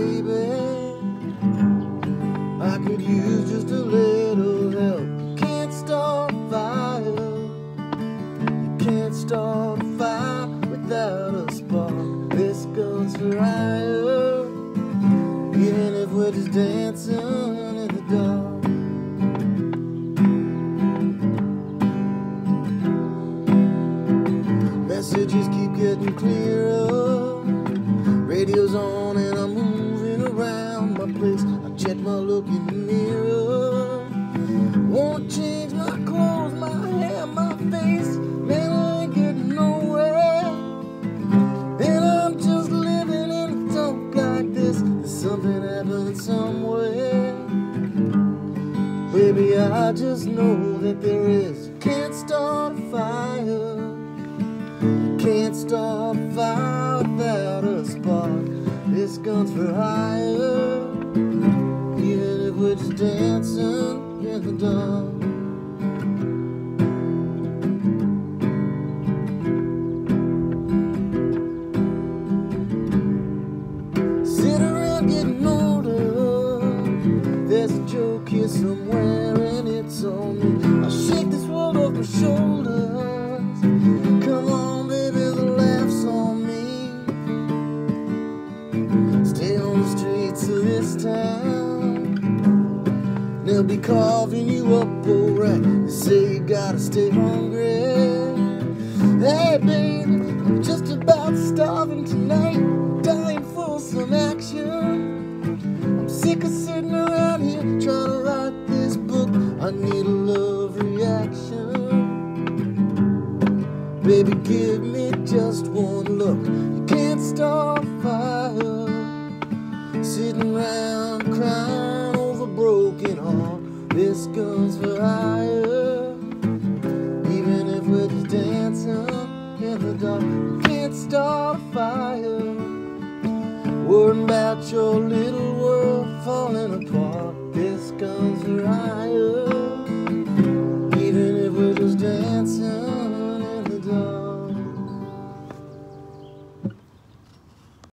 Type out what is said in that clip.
baby. I could use just a little help. You can't start a fire. You can't start a fire without a spark. This goes for higher, even if we're just dancing in the dark. Messages keep getting clearer. Radio's on and I'm moving around my place. I check my look in the mirror. Wanna change my clothes, my hair, my face. Man, I ain't getting nowhere. And I'm just living in a dump like this. There's something happening somewhere. Baby, I just know that there is. You can't start a fire. You can't start a fire without a spark. This gun's for hire, even if we're just dancing in the dark. Sit around getting older. There's a joke here somewhere and it's on me. I'll shake this world off my shoulders. Come on, baby, the laugh's on me. Stay on the streets of this town. They'll be carving you up alright. They say you gotta stay hungry. Hey, baby, I'm just about starving tonight. Dying for some action. I'm sick of sitting around here trying to write this book. I need a love reaction. Baby, give me just one look. You can't start a fire sitting around crying over broken heart. This gun's for hire, even if we're just dancing in the dark. You can't start a fire worrying about your little world falling apart. This gun's for hire.